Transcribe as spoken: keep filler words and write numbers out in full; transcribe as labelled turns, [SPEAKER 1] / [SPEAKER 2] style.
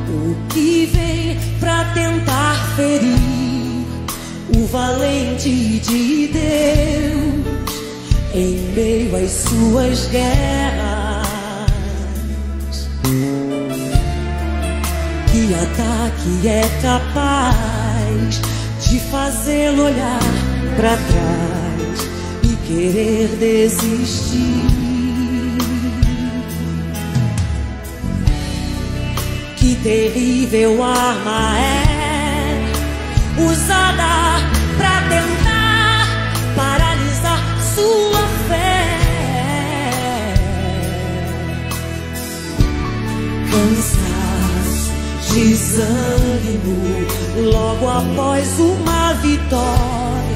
[SPEAKER 1] o que vem pra tentar ferir o valente de Deus em meio às suas guerras. Que ataque é capaz de fazê-lo olhar pra trás e querer desistir? Que terrível arma é usada pra tentar paralisar sua fé. Cansaço, desânimo, logo após uma vitória.